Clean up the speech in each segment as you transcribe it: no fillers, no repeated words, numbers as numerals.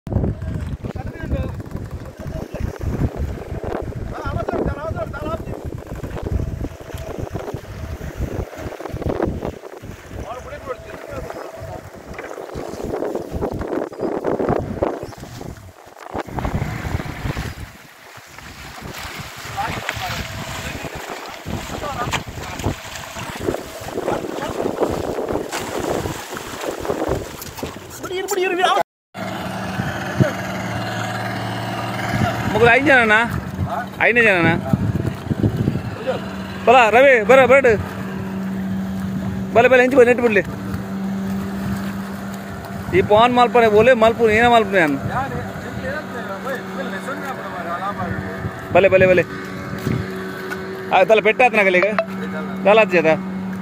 मुगल 5 ಜನನಾ 5 ಜನನಾ ಬಲ ರವಿ ಬರ ಬರಡ್ ಬಲೆ ಬಲೆ ಇಂಚು ನೆಟ್ ಬಿಡ್ಲಿ ಈ ಪಾನ್ ಮಾಲ್ಪನೆ ಬೋಲೆ ಮಾಲ್ಪು ಏನ ಮಾಲ್ಪನೆ ಅನ್ ಬಲೆ ಬಲೆ ಬಲೆ ಆ ತಲೆ ಪೆಟ್ಟಾತ್ ನಗಲಿಗೆ ದಾಲಾತ್ ಜದ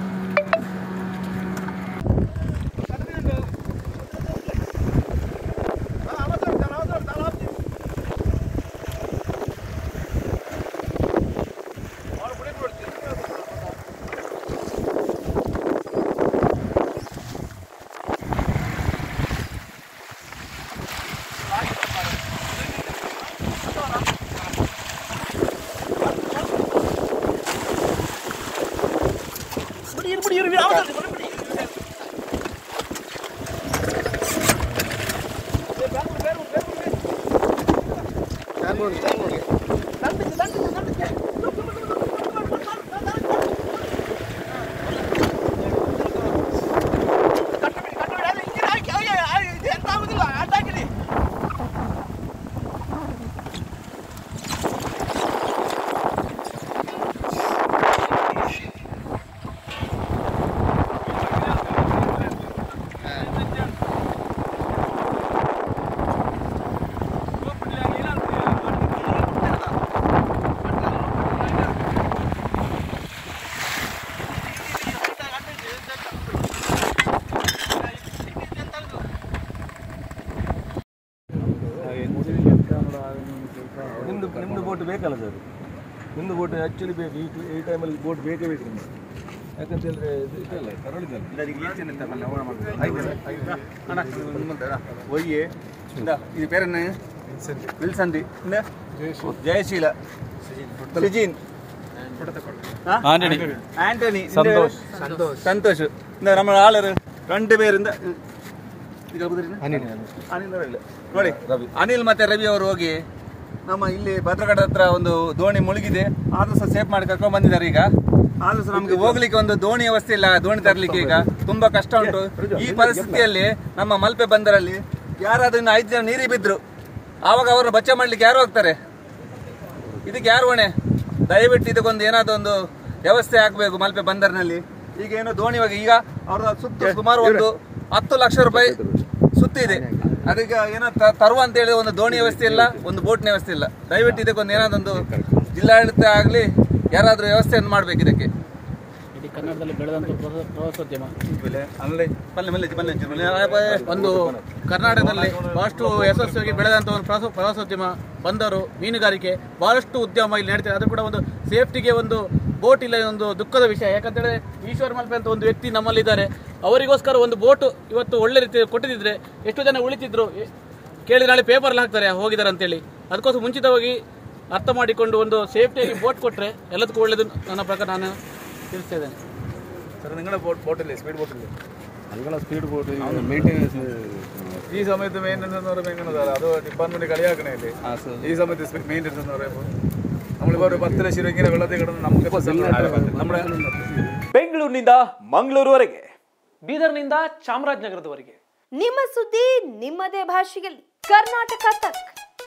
ನಿಮ್ಮದು ಬೋಟ್ ಬೇಕಲ್ಲ ಸರ್ ನಿಮ್ಮದು ಬೋಟ್ ಆ್ಯಕ್ಚುಲಿ ಬೇಕು ಈ ಟೈಮಲ್ಲಿ ಬೋಟ್ ಬೇಕೇ ಬೇಕು ನಿಮಗೆ ಯಾಕಂತ ಹೇಳಿದ್ರೆ ಇದಲ್ಲ ಕರಳಿದಲ್ಲ ಒಯ್ಯೆ ಇದು ಪೇರನ್ನ ವಿಲ್ಸಂದಿ ಜಯಶೀಲ ಸಿಜಿನ್ ஆண்டனி சந்தோஷ் இந்த நம்ம ஆளர் 2 பேರಿಂದ ನೋಡಿ ಅನಿಲ್ ಮತ್ತೆ ರವಿ ಅವರು ಹೋಗಿ ನಮ್ಮ ಇಲ್ಲಿ ಭದ್ರಗಡ ಹತ್ರ ಒಂದು ದೋಣಿ ಮುಳುಗಿದೆ ಆದ್ರೂ ಸಹ ಸೇಫ್ ಮಾಡಿ ಕರ್ಕೊಂಡು ಬಂದಿದ್ದಾರೆ ಈಗ ಆದ್ರೂ ಸಹ ನಮ್ಗೆ ಹೋಗ್ಲಿಕ್ಕೆ ಒಂದು ದೋಣಿ ವ್ಯವಸ್ಥೆ ಇಲ್ಲ ದೋಣಿ ತರಲಿಕ್ಕೆ ಈಗ ತುಂಬಾ ಕಷ್ಟ ಉಂಟು ಈ ಪರಿಸ್ಥಿತಿಯಲ್ಲಿ ನಮ್ಮ ಮಲ್ಪೆ ಬಂದರಲ್ಲಿ ಯಾರಾದ್ರೂ 5 ಜನ ನೀರಿಗೆ ಬಿದ್ರು ಆವಾಗ ಅವ್ರನ್ನ ಬಚ್ಚ ಮಾಡ್ಲಿಕ್ಕೆ ಯಾರು ಹೋಗ್ತಾರೆ ಇದಕ್ಕೆ ಯಾರು ಹೊಣೆ ದಯವಿಟ್ಟು ಇದಕ್ಕೊಂದು ಏನಾದ್ರು ಒಂದು ವ್ಯವಸ್ಥೆ ಆಗಬೇಕು ಮಲ್ಪೆ ಬಂದರಿನಲ್ಲಿ ಈಗ ಏನೋ ದೋಣಿ ಈಗ ಅವರ ಸುತ್ತ ಸುಮಾರು ಒಂದು 10 ಲಕ್ಷ ರೂಪಾಯಿ ಸುತ್ತಿದೆ ಅದಕ್ಕೆ ಏನೋ ತರುವ ಅಂತ ಹೇಳಿ ಒಂದು ದೋಣಿ ವ್ಯವಸ್ಥೆ ಇಲ್ಲ ಒಂದು ಬೋಟ್ನ ವ್ಯವಸ್ಥೆ ಇಲ್ಲ ದಯವಿಟ್ಟು ಇದಕ್ಕೊಂದು ಏನಾದೊಂದು ಜಿಲ್ಲಾಡಳಿತ ಆಗಲಿ ಯಾರಾದರೂ ವ್ಯವಸ್ಥೆಯನ್ನು ಮಾಡಬೇಕು ಇದಕ್ಕೆ ಇಡೀ ಕನ್ನಡದಲ್ಲಿ ಬೆಳೆದಂಥ ಪ್ರವಾಸೋದ್ಯಮ ಒಂದು ಕರ್ನಾಟಕದಲ್ಲಿ ಬಹಳಷ್ಟು ಯಶಸ್ವಿಯಾಗಿ ಬೆಳೆದಂಥ ಒಂದು ಪ್ರವಾಸೋದ್ಯಮ ಬಂದರು ಮೀನುಗಾರಿಕೆ ಬಹಳಷ್ಟು ಉದ್ಯಮ ಇಲ್ಲಿ ನಡೀತದೆ ಅದು ಕೂಡ ಒಂದು ಸೇಫ್ಟಿಗೆ ಒಂದು ಬೋಟ್ ಇಲ್ಲ ಒಂದು ದುಃಖದ ವಿಷಯ ಯಾಕಂತೇಳಿದ್ರೆ ಈಶ್ವರ್ ಮಲ್ಪೆ ಅಂತ ಒಂದು ವ್ಯಕ್ತಿ ನಮ್ಮಲ್ಲಿದ್ದಾರೆ ಅವರಿಗೋಸ್ಕರ ಒಂದು ಬೋಟ್ ಇವತ್ತು ಒಳ್ಳೆ ರೀತಿ ಕೊಟ್ಟಿದ್ದರೆ ಎಷ್ಟು ಜನ ಉಳಿತಿದ್ರು ಕೇಳಿದ್ರೆ ನಾಳೆ ಪೇಪರ್ಲ್ಲಿ ಹಾಕ್ತಾರೆ ಹೋಗಿದ್ದಾರೆ ಅಂತೇಳಿ ಅದಕ್ಕೋಸ್ಕರ ಮುಂಚಿತವಾಗಿ ಅರ್ಥ ಮಾಡಿಕೊಂಡು ಒಂದು ಸೇಫ್ಟಿಯಾಗಿ ಬೋಟ್ ಕೊಟ್ಟರೆ ಎಲ್ಲದಕ್ಕೂ ಒಳ್ಳೆಯದು ನನ್ನ ಪ್ರಕಾರ ನಾನು ತಿಳಿಸ್ತಾ ಇದ್ದೇನೆ ಸರ್ നിങ്ങളുടെ ബോട്ടില്ലേ സ്പീഡ് ബോട്ടില്ലേ നിങ്ങളെ സ്പീഡ് ബോട്ട് മെയിൻ്റെനൻസ് ഈ സമയത്ത് മെയിൻ്റെനൻസ് എന്ന് പറയുമ്പോൾ എങ്ങനെ സാർ അത് ഡിപ്പാർട്ട്മെൻറ്റ് കളിയാക്കണേ അല്ലേ ഈ സമയത്ത് മെയിൻ്റെനൻസ് എന്ന് പറയുമ്പോൾ നമ്മളിപ്പോൾ ഒരു 10 ലക്ഷം രൂപ ഇങ്ങനെ വെള്ളത്തിൽ കിടന്ന് നമുക്ക് നമ്മുടെ ಬೆಂಗಳೂರಿನಿಂದ ಮಂಗಳೂರುವರೆಗೆ ಬೀದರ್ನಿಂದ ಚಾಮರಾಜನಗರದವರೆಗೆ ನಿಮ್ಮ ಸುದ್ದಿ ನಿಮ್ಮದೇ ಭಾಷೆಯಲ್ಲಿ ಕರ್ನಾಟಕ ತಕ್.